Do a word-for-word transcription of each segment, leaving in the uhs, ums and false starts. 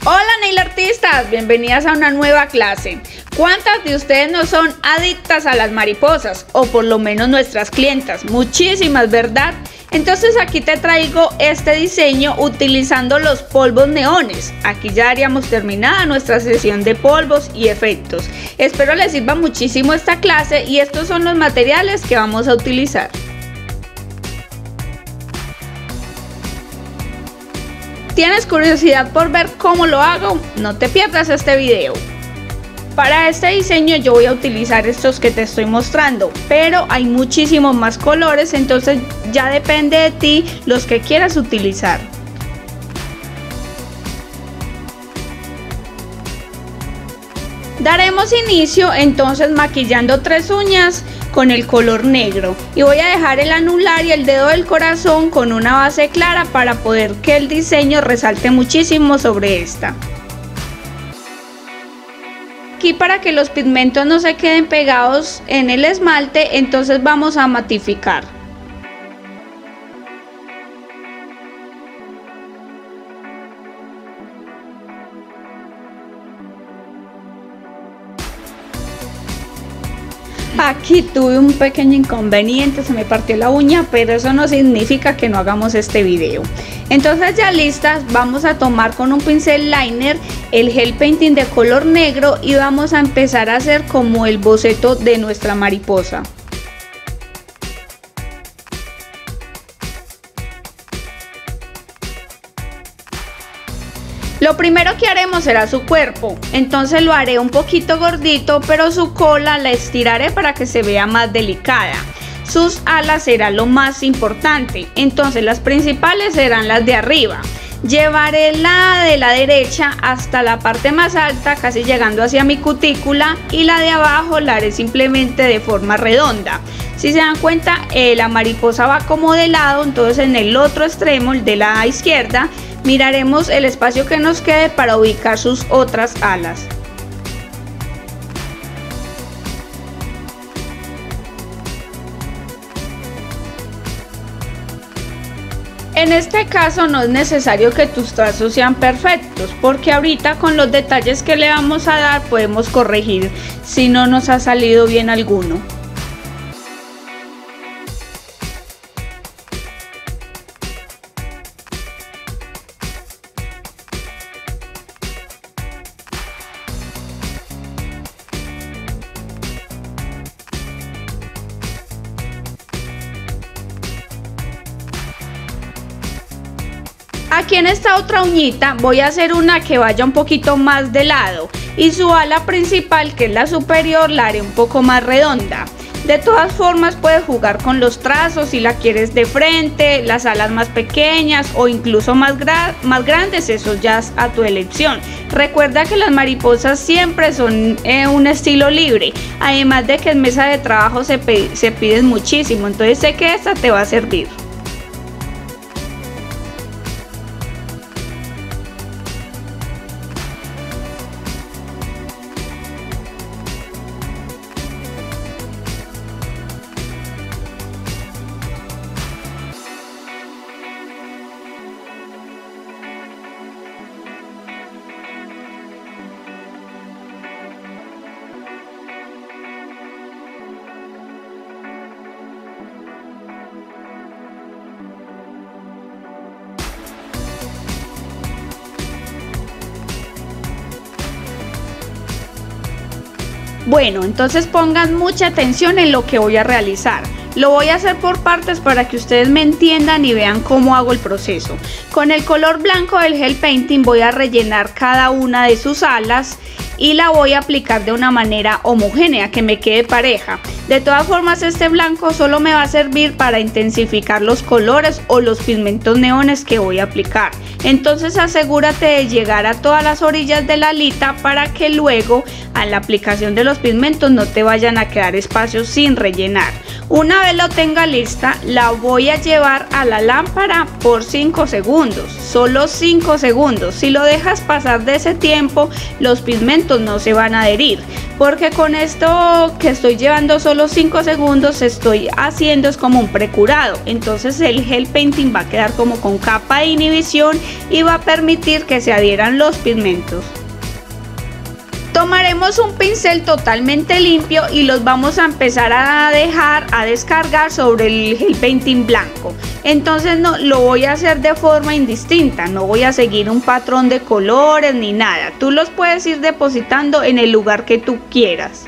Hola nail artistas, bienvenidas a una nueva clase. ¿Cuántas de ustedes no son adictas a las mariposas? O por lo menos nuestras clientas, muchísimas, ¿verdad? Entonces aquí te traigo este diseño utilizando los polvos neones. Aquí ya haríamos terminada nuestra sesión de polvos y efectos. Espero les sirva muchísimo esta clase y estos son los materiales que vamos a utilizar. ¿Tienes curiosidad por ver cómo lo hago? No te pierdas este video. Para este diseño yo voy a utilizar estos que te estoy mostrando, pero hay muchísimos más colores, entonces ya depende de ti los que quieras utilizar. Daremos inicio entonces maquillando tres uñas con el color negro y voy a dejar el anular y el dedo del corazón con una base clara para poder que el diseño resalte muchísimo sobre esta. Aquí, para que los pigmentos no se queden pegados en el esmalte, entonces vamos a matificar. Aquí tuve un pequeño inconveniente, se me partió la uña, pero eso no significa que no hagamos este video. Entonces ya listas, vamos a tomar con un pincel liner el gel painting de color negro y vamos a empezar a hacer como el boceto de nuestra mariposa. Lo primero que haremos será su cuerpo, entonces lo haré un poquito gordito, pero su cola la estiraré para que se vea más delicada. Sus alas será lo más importante, entonces las principales serán las de arriba. Llevaré la de la derecha hasta la parte más alta, casi llegando hacia mi cutícula, y la de abajo la haré simplemente de forma redonda. Si se dan cuenta, eh, la mariposa va como de lado, entonces en el otro extremo, el de la izquierda, miraremos el espacio que nos quede para ubicar sus otras alas. En este caso no es necesario que tus trazos sean perfectos, porque ahorita con los detalles que le vamos a dar podemos corregir si no nos ha salido bien alguno. Aquí en esta otra uñita voy a hacer una que vaya un poquito más de lado y su ala principal, que es la superior, la haré un poco más redonda. De todas formas puedes jugar con los trazos si la quieres de frente, las alas más pequeñas o incluso más, gra más grandes, eso ya es a tu elección. Recuerda que las mariposas siempre son eh, un estilo libre, además de que en mesa de trabajo se, se piden muchísimo, entonces sé que esta te va a servir. Bueno, entonces pongan mucha atención en lo que voy a realizar. Lo voy a hacer por partes para que ustedes me entiendan y vean cómo hago el proceso. Con el color blanco del gel painting voy a rellenar cada una de sus alas y la voy a aplicar de una manera homogénea, que me quede pareja. De todas formas, este blanco solo me va a servir para intensificar los colores o los pigmentos neones que voy a aplicar. Entonces asegúrate de llegar a todas las orillas de la alita para que luego a la aplicación de los pigmentos no te vayan a quedar espacios sin rellenar. Una vez lo tenga lista, la voy a llevar a la lámpara por cinco segundos, solo cinco segundos. Si lo dejas pasar de ese tiempo, los pigmentos pigmentos no se van a adherir, porque con esto que estoy llevando solo cinco segundos estoy haciendo es como un precurado. Entonces el gel painting va a quedar como con capa de inhibición y va a permitir que se adhieran los pigmentos. Tomaremos un pincel totalmente limpio y los vamos a empezar a dejar a descargar sobre el gel painting blanco. Entonces no, lo voy a hacer de forma indistinta, no voy a seguir un patrón de colores ni nada. Tú los puedes ir depositando en el lugar que tú quieras.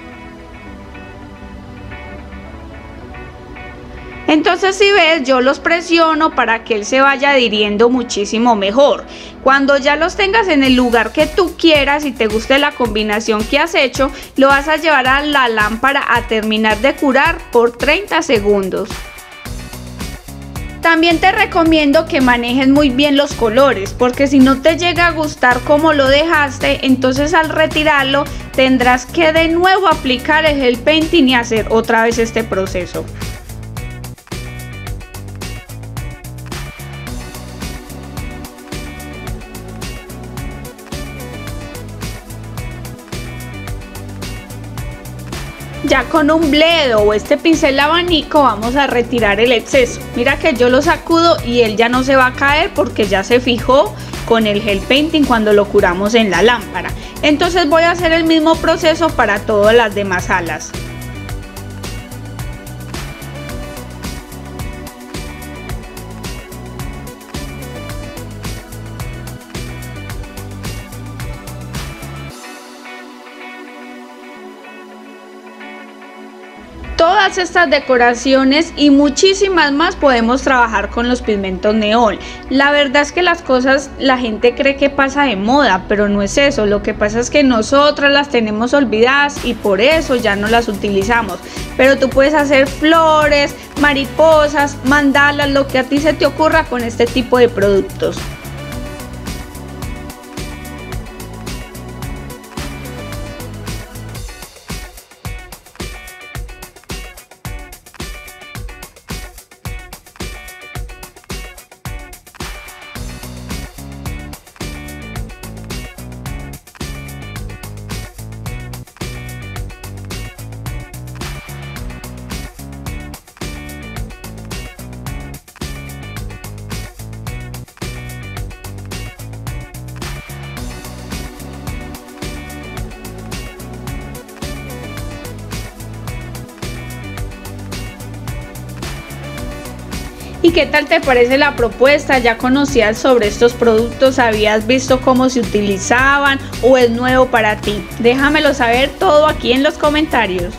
Entonces si ves, yo los presiono para que él se vaya adhiriendo muchísimo mejor. Cuando ya los tengas en el lugar que tú quieras y te guste la combinación que has hecho, lo vas a llevar a la lámpara a terminar de curar por treinta segundos. También te recomiendo que manejes muy bien los colores, porque si no te llega a gustar como lo dejaste, entonces al retirarlo tendrás que de nuevo aplicar el gel painting y hacer otra vez este proceso. Ya con un bledo o este pincel abanico vamos a retirar el exceso. Mira que yo lo sacudo y él ya no se va a caer porque ya se fijó con el gel painting cuando lo curamos en la lámpara. Entonces voy a hacer el mismo proceso para todas las demás alas. Todas estas decoraciones y muchísimas más podemos trabajar con los pigmentos neón. La verdad es que las cosas la gente cree que pasa de moda, pero no es eso. Lo que pasa es que nosotras las tenemos olvidadas y por eso ya no las utilizamos. Pero tú puedes hacer flores, mariposas, mandalas, lo que a ti se te ocurra con este tipo de productos. ¿Y qué tal te parece la propuesta? ¿Ya conocías sobre estos productos? ¿Habías visto cómo se utilizaban o es nuevo para ti? Déjamelo saber todo aquí en los comentarios.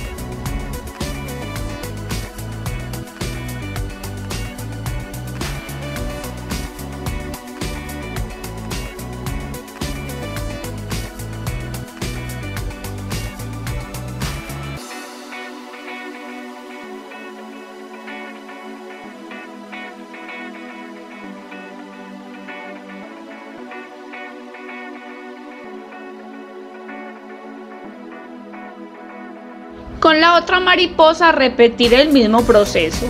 Con la otra mariposa repetir el mismo proceso.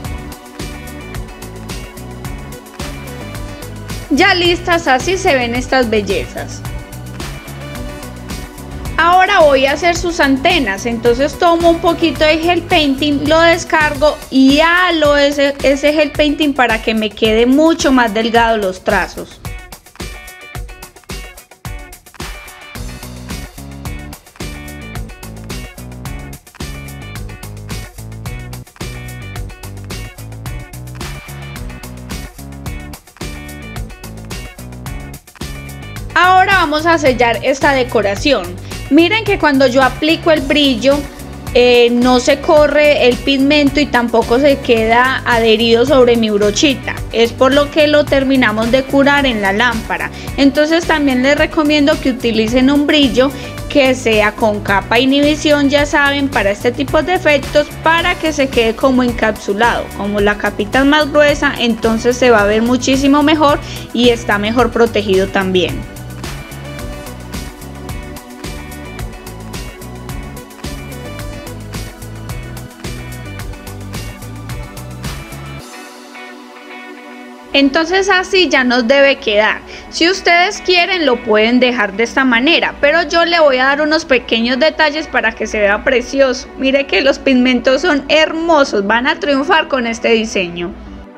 Ya listas, así se ven estas bellezas. Ahora voy a hacer sus antenas, entonces tomo un poquito de gel painting, lo descargo y halo ese, ese gel painting para que me quede mucho más delgado los trazos. Ahora vamos a sellar esta decoración. Miren que cuando yo aplico el brillo eh, no se corre el pigmento y tampoco se queda adherido sobre mi brochita. Es por lo que lo terminamos de curar en la lámpara. Entonces también les recomiendo que utilicen un brillo que sea con capa inhibición, ya saben, para este tipo de efectos, para que se quede como encapsulado. Como la capita es más gruesa, entonces se va a ver muchísimo mejor y está mejor protegido también. Entonces así ya nos debe quedar. Si ustedes quieren lo pueden dejar de esta manera, pero yo le voy a dar unos pequeños detalles para que se vea precioso. Mire que los pigmentos son hermosos, van a triunfar con este diseño.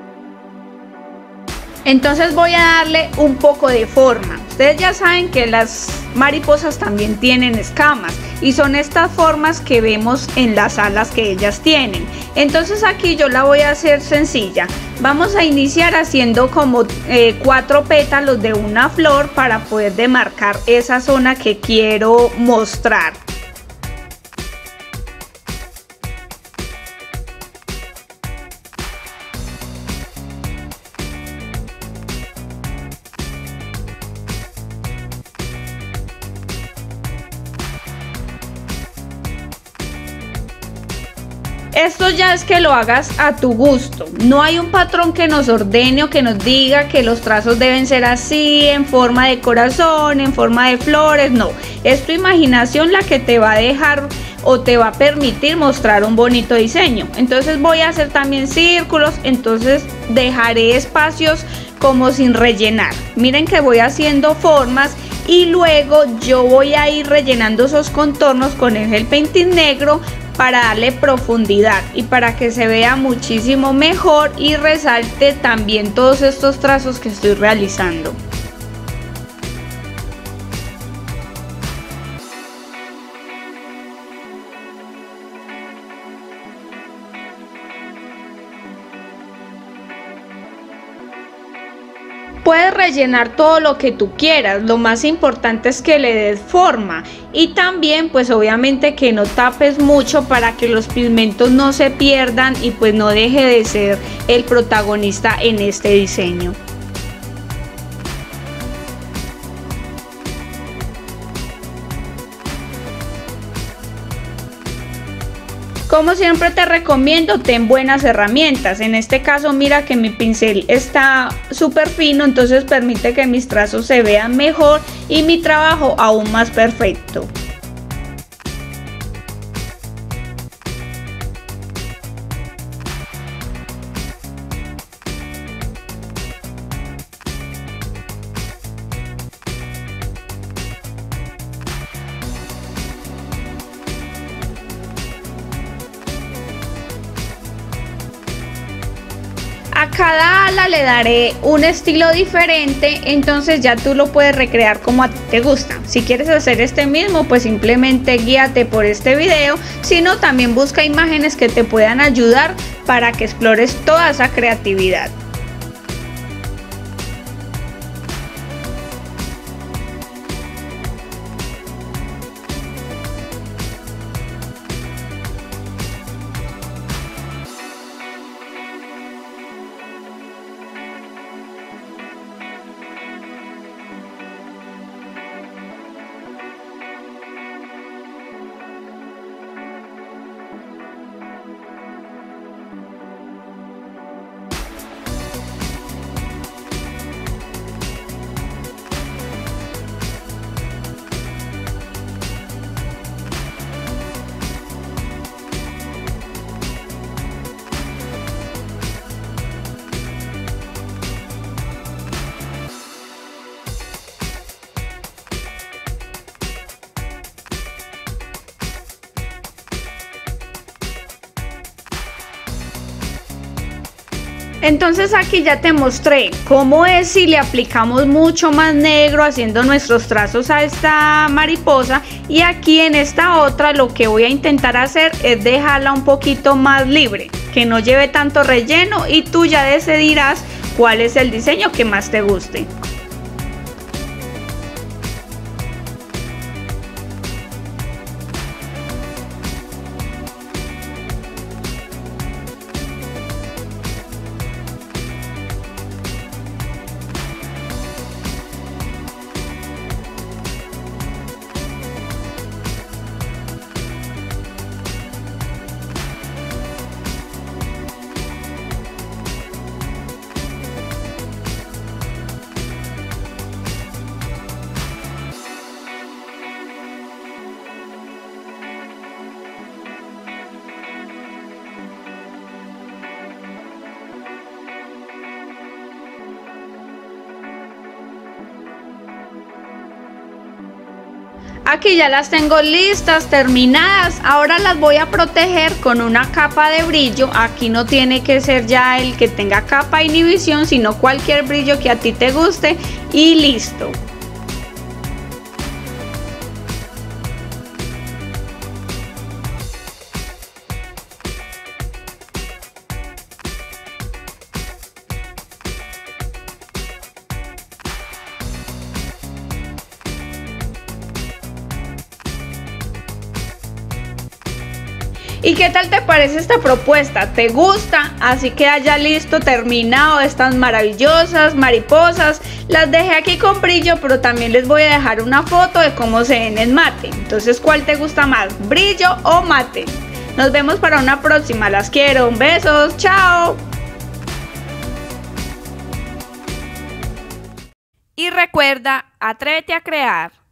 Entonces voy a darle un poco de forma. Ustedes ya saben que las mariposas también tienen escamas y son estas formas que vemos en las alas que ellas tienen. Entonces aquí yo la voy a hacer sencilla. Vamos a iniciar haciendo como eh, cuatro pétalos de una flor para poder demarcar esa zona que quiero mostrar. Esto ya es que lo hagas a tu gusto, no hay un patrón que nos ordene o que nos diga que los trazos deben ser así, en forma de corazón, en forma de flores, no, es tu imaginación la que te va a dejar o te va a permitir mostrar un bonito diseño. Entonces voy a hacer también círculos, entonces dejaré espacios como sin rellenar. Miren que voy haciendo formas y luego yo voy a ir rellenando esos contornos con el gel painting negro para darle profundidad y para que se vea muchísimo mejor y resalte también todos estos trazos que estoy realizando. Puedes rellenar todo lo que tú quieras, lo más importante es que le des forma y también pues obviamente que no tapes mucho para que los pigmentos no se pierdan y pues no deje de ser el protagonista en este diseño. Como siempre te recomiendo, ten buenas herramientas. En este caso mira que mi pincel está súper fino, entonces permite que mis trazos se vean mejor y mi trabajo aún más perfecto. A cada ala le daré un estilo diferente, entonces ya tú lo puedes recrear como a ti te gusta. Si quieres hacer este mismo, pues simplemente guíate por este video, si no también busca imágenes que te puedan ayudar para que explores toda esa creatividad. Entonces aquí ya te mostré cómo es si le aplicamos mucho más negro haciendo nuestros trazos a esta mariposa, y aquí en esta otra lo que voy a intentar hacer es dejarla un poquito más libre, que no lleve tanto relleno, y tú ya decidirás cuál es el diseño que más te guste. Aquí ya las tengo listas, terminadas. Ahora las voy a proteger con una capa de brillo. Aquí no tiene que ser ya el que tenga capa inhibición, sino cualquier brillo que a ti te guste y listo. ¿Y qué tal te parece esta propuesta? ¿Te gusta? Así que haya listo, terminado estas maravillosas mariposas. Las dejé aquí con brillo, pero también les voy a dejar una foto de cómo se ven en mate. Entonces, ¿cuál te gusta más? ¿Brillo o mate? Nos vemos para una próxima. Las quiero. Besos. Chao. Y recuerda, atrévete a crear.